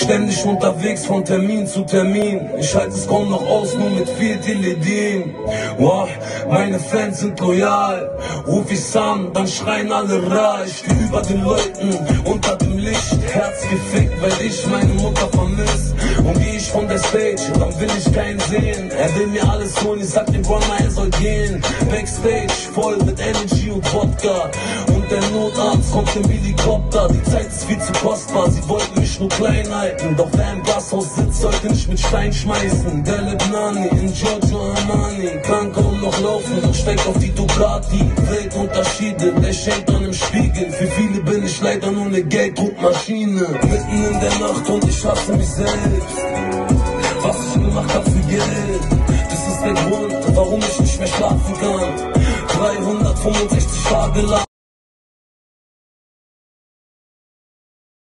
Ständig unterwegs von Termin zu Termin. Ich halte es kaum noch aus, nur mit viel Teledin. Wow, meine Fans sind loyal. Ruf ich's an, dann schreien alle Ra. Ich steh über den Leuten, unter dem Licht. Herz gefickt, weil ich meine Mutter vermiss. Und geh ich von der Stage, dann will ich keinen sehen. Er will mir alles holen, ich sag dem Runner, er soll gehen. Backstage, voll mit Energy und Wodka. Und der Notarzt kommt im Helikopter. Die Zeit ist viel zu kostbar, sie wollten mich nur klein halten. Doch wer im Gasthaus sitzt, sollte nicht mit Stein schmeißen. Der Lebnani in Giorgio Armani kann kaum noch laufen, doch steigt auf die Ducati. Weltunterschiede, der schenkt an im Spiegel. Für viele bin ich leider nur eine Gelddruckmaschine. Mitten in der Nacht und ich hasse mich selbst. Was ich gemacht hab für Geld, das ist der Grund, warum ich nicht mehr schlafen kann. 365 Tage lang.